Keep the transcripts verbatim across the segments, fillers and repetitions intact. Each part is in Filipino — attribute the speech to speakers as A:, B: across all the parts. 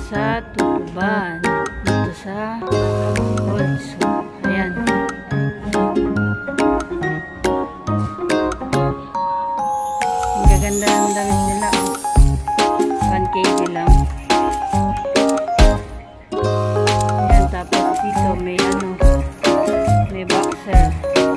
A: sa Tutuban, dito sa Olso. Ayan. Ang gaganda ng damit nila. one K G lang. Ayan, tapos dito may ano, may boxer.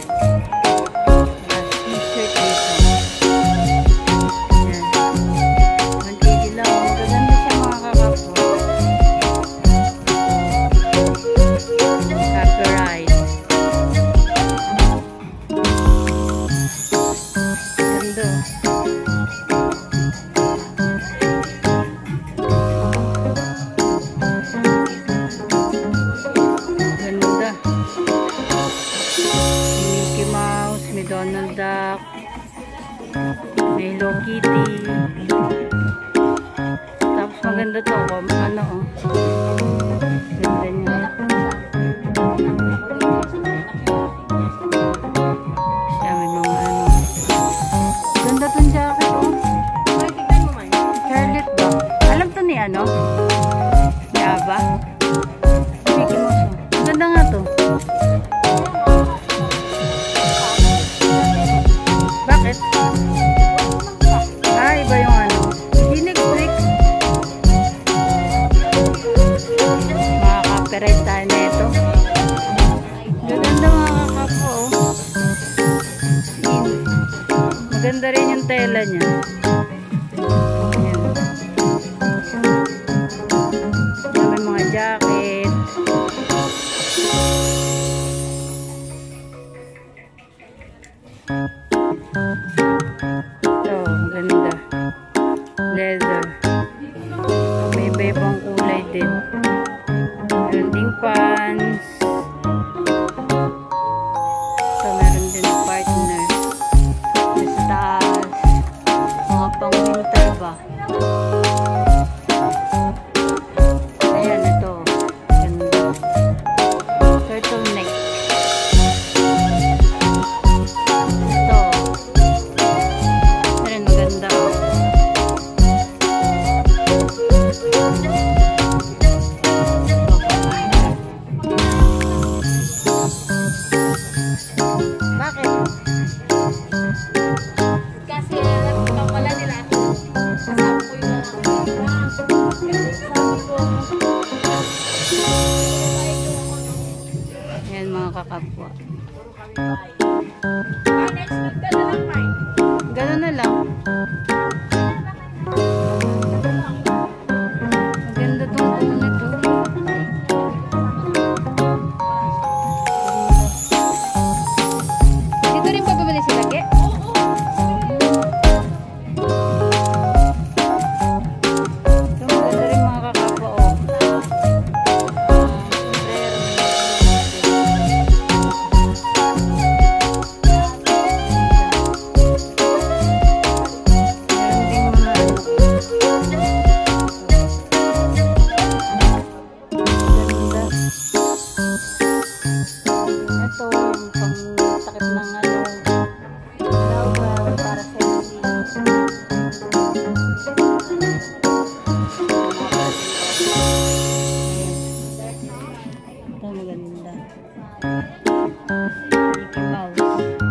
A: Donald Duck, may Hello Kitty. Tapos maganda to, ano oh, ganda niya. Siya may mga ano, ganda tong jacket oh. Charlotte ba? Alam to ni ano? Ni Aba? Mickey Mouse oh. Ganda nga to. Ah, iba yung ano. Hindi Netflix. Makaka-copyright tayo na ito. Gaganda mga kakapo. Oh. Maganda rin yung tela niya. Ayan. May mga jacket. Ganda. Leather. May iba-ibang kulay din. Meron ding pants. Ito, meron din partner. Sa taas. Mga pang winter ba? Ayan, ito. Ganda. Turtleneck. Ayan mga kakapwa. Gano'n na lang. Maganda tong unit to. Dito rin pa bumili sila, Ke? Ito, pang takip ng ano, lawal para sa ito maganda. Mickey Mouse.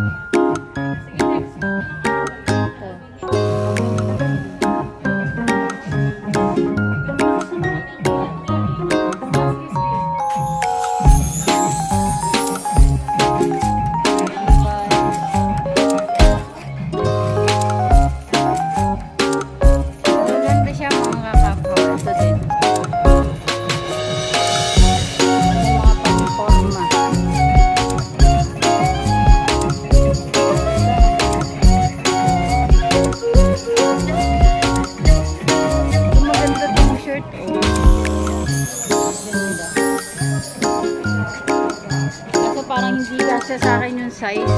A: Kaso parang hindi kasi sa akin yung size.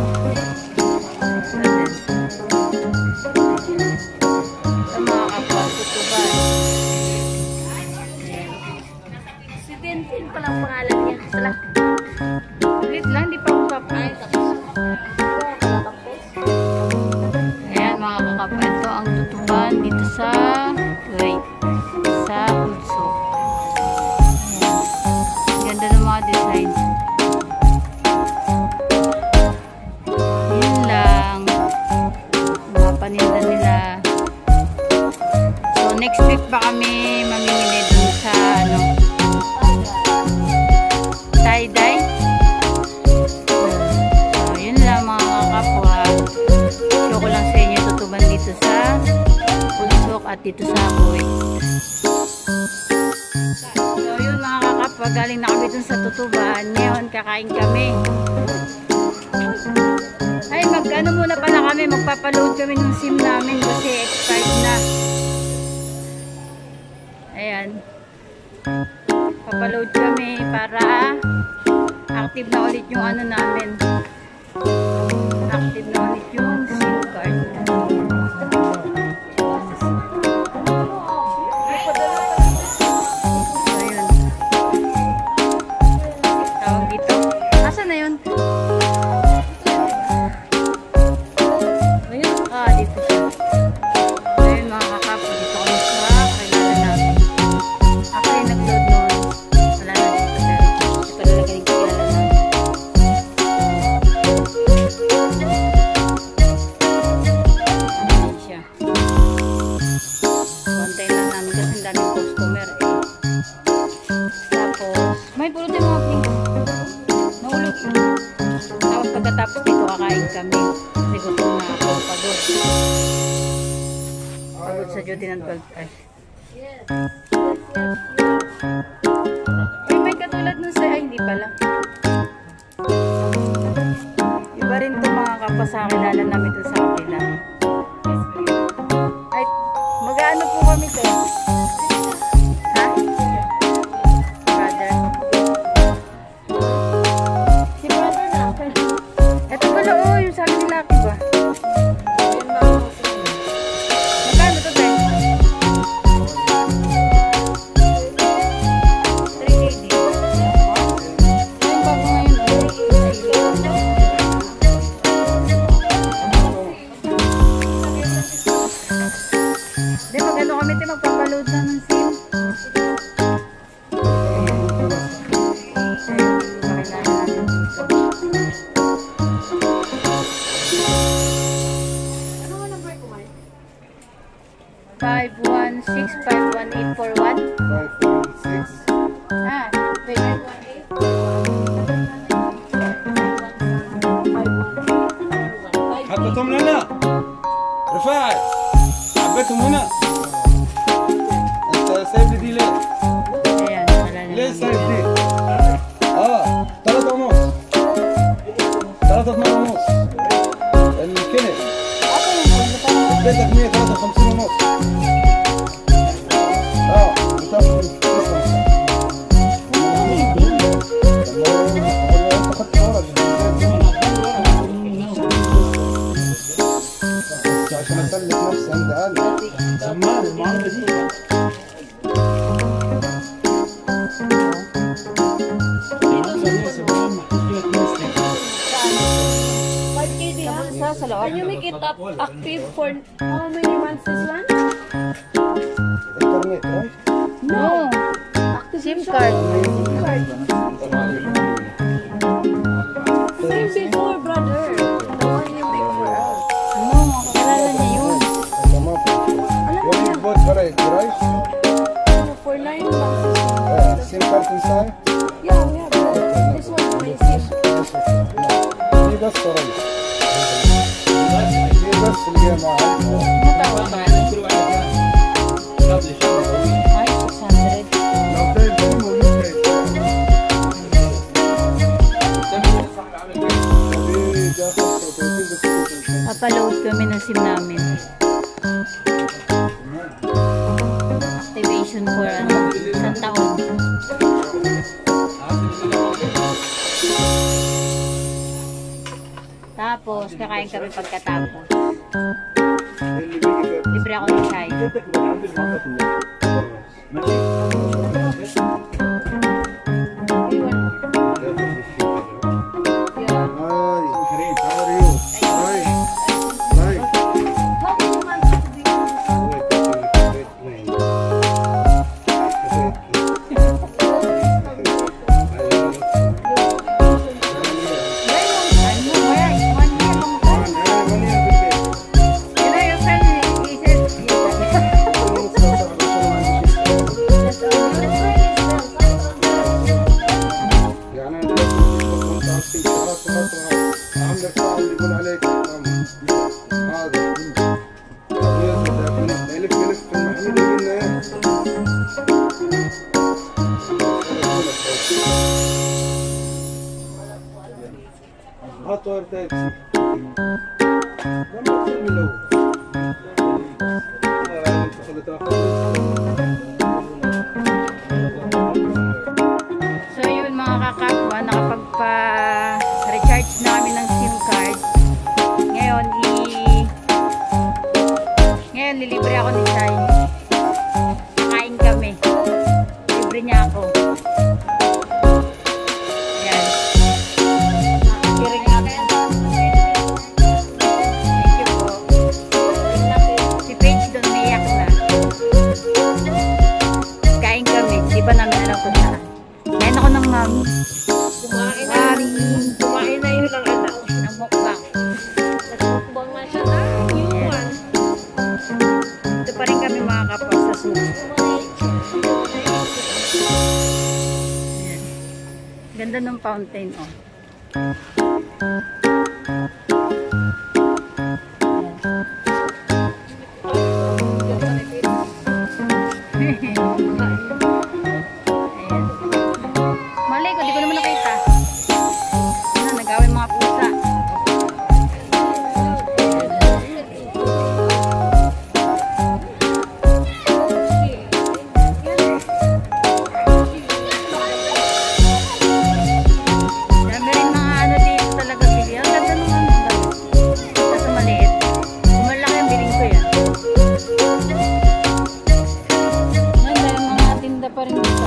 A: Ito mga kapatutuban. Si Tintin palang pangalan niya. Salah. Ulit lang, di pa ako kapay. Ayan mga kakapa. Ito ang tutuban dito sa wait, sa Olso. dito sa Punsok at dito sa Kuwait. So yun mga kakap, galing na kami dun sa Tutuban. Ngayon kakain kami. Ay, mag-ano muna pala kami, magpapaload kami ng SIM namin kasi expired na. Ayan. Papaload kami para active na ulit yung ano namin. Active na ulit yung SIM card. So yun. Tawag dito. Asa na yun? Ah, dito siya. So yun mga kakapo, dito kami sa kakilala namin. Ako yung nag-load noon. Wala na dito pero ito talaga yung kakilala namin. Ayan siya. Kontain lang namin kasi ang daming customer eh. Tapos, may pulutin mga pink. Naulog yun. Tapos pagkatapos dito kakain kami. Kasi gusto na ako pagod. Pagod sa duty ng twelve hours. Ay, may katulad nun sa... Ay, hindi pala. Iba rin ito mga kapasakilala namin dun sa kapila. Ay, mag-ano po kami to? Ha? Brother? Si brother na. Ito pala, oh, yung sabi ni Lucky ba? Magkano to, Ben? three K D. Yung bago ngayon, oh. Hindi, mag-ano kami, te, magpapaload na ng SIM. five one six five one eight four one.
B: five one six.
A: Ah, wait.
C: حطيتهم لنا رفاعي حبيتهم هنا انت سايب لي دي ليه؟
A: Ayan, wala na
C: ليه
A: lang.
C: سايب دي؟ اه ثلاثة ونص ثلاثة اثنين ونص الكنت
A: Ako yung phone, parang
C: اديتك مية وثلاثة وخمسين ونص اه بتاخد انت خدت ورق عشان اسلك نفسي عند قلبي زمان المعارضة دي
A: sa loob.
D: Can you make it up active for how many months this one?
B: Internet, right?
A: No. SIM card.
D: SIM card. Same before, brother. The one you make for us.
A: Ano, kakilala niya yun.
B: تمام. What is what right? Right?
D: For nine months this one.
B: Yeah, SIM card inside.
D: Yeah, we have that. This one my SIM.
B: دي بس right. دي بس اللي هي معاك.
A: Matawag ba? Ay, six hundred.
B: لو طيب دي موجود طيب. دي ده خمسة وثلاثين بس.
A: Papaload kami ng SIM namin. Activation for ano, isang taon. Tapos, kakain kami pagkatapos.
B: اللي بيجي ده.
A: Libre ako ng chai.
D: Yeah.
B: Hi, Kareem, how are you? Hi. Hi.
D: How many months do we
B: Wait, wait, wait.
A: Very long time mo. Kaya, one year long time. You know, your friend, he said,
B: motor taxi. Dapat sa Milaw. Maraming pasalita ako.
A: So yun mga kakapwa, nakapagpa-recharge na kami ng SIM card. Ngayon, i... Ngayon, lilibre ako ni Chay. Kain kami. Libre niya ako. Ayan. Nakikiring namin. Thank you po. Si Paige doon umiyak na. Kain kami. Di ba namin alam kung saan? Kain ako ng mami.
D: Kumain na. Kumain na yun ang anak.
A: Ng mukbang.
D: Nagmukbang na siya na. Yung one.
A: Ito pa rin kami mga kapwa sa sumo. Ayan. Ganda ng fountain, oh. Ayan. Ayan. Malay ko, di ko naman nakita. Ano, nag-away mga pusa. Dami rin mga ano dito talaga bili. Ang ganda naman. Kaso maliit. Malaki ang biling ko yan. Ganda yung mga tinda pa rin dito.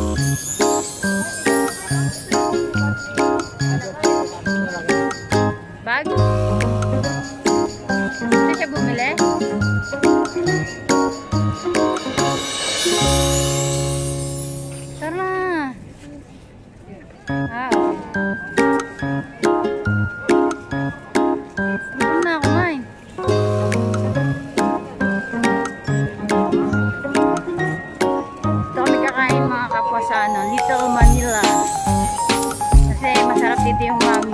A: Bag? Hindi siya bumili? Tara! Ah, okay. Gutom na ako, May. Ito kami kakain mga kapwa sa ano, Little Manila. Kasi masarap dito yung mami.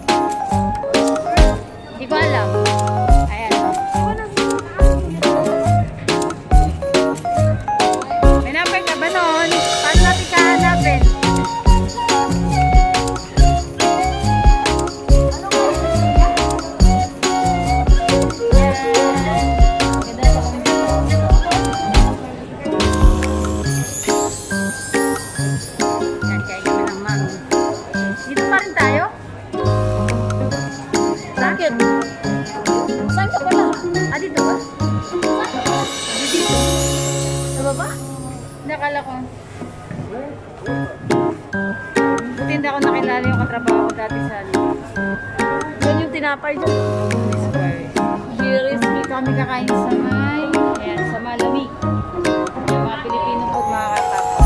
A: Hindi ko alam. Ayan. May number ka ba nun? Paano natin kahanapin? Yan, kaya kami ng mami. Dito pa rin tayo?
D: Bakit? Saan ka pala?
A: Ah, dito ba? Hindi dito.
D: Sa baba?
A: Nakala ko. Buti hindi ako nakilala yung katrabaho ko dati sa
D: Yan yung tinapay dyan.
A: Square.
D: Giris.
A: Dito kami kakain sa may, ayan, sa malamig. Yung mga Pilipino food, mga kapwa.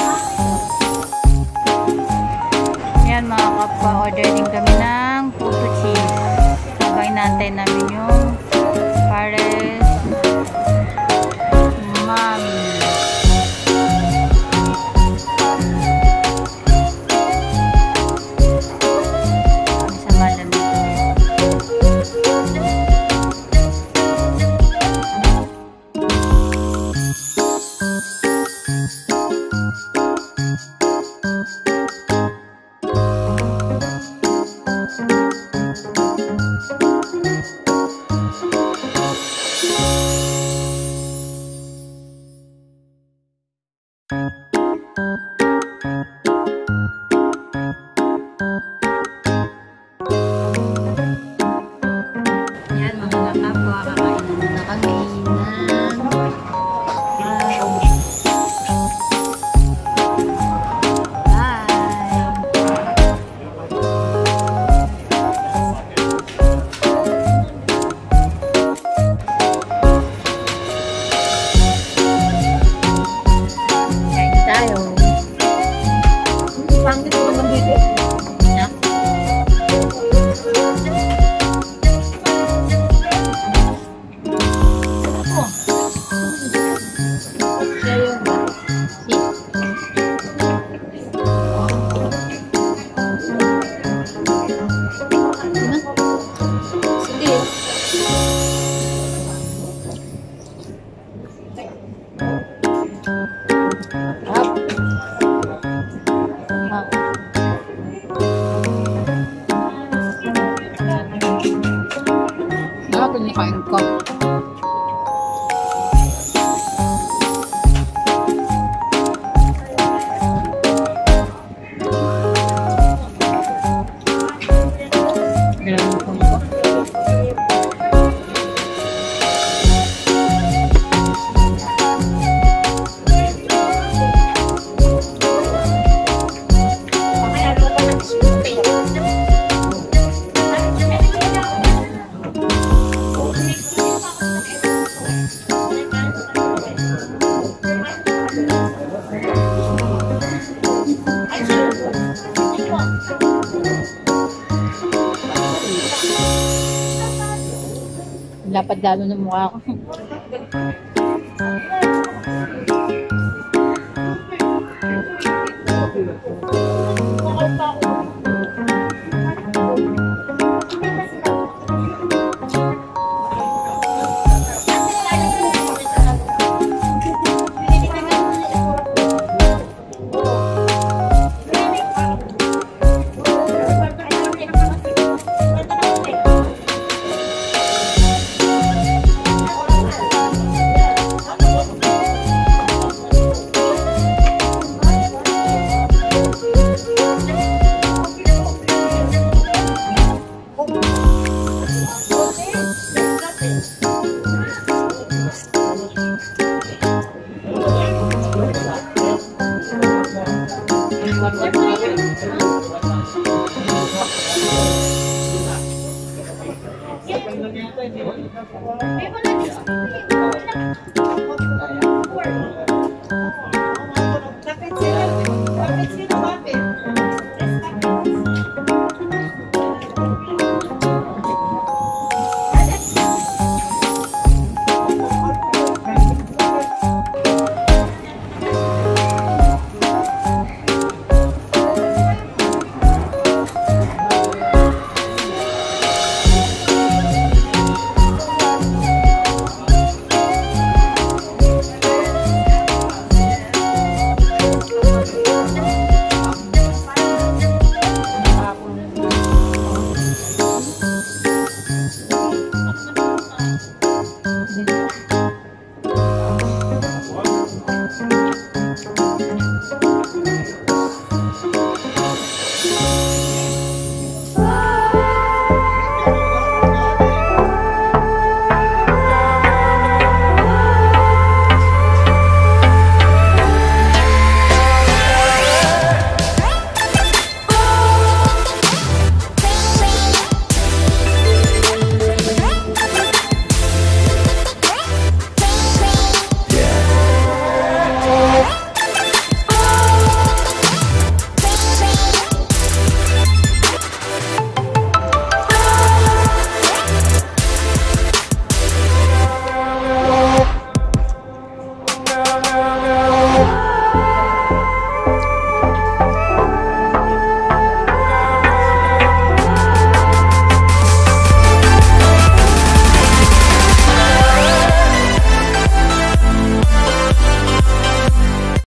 A: Ayan mga kapwa, order din kami ng puto cheese. Habang inaantay namin yung pares mami. Kami sa malamig. Dapat lalo ng mukha ko. Thank you.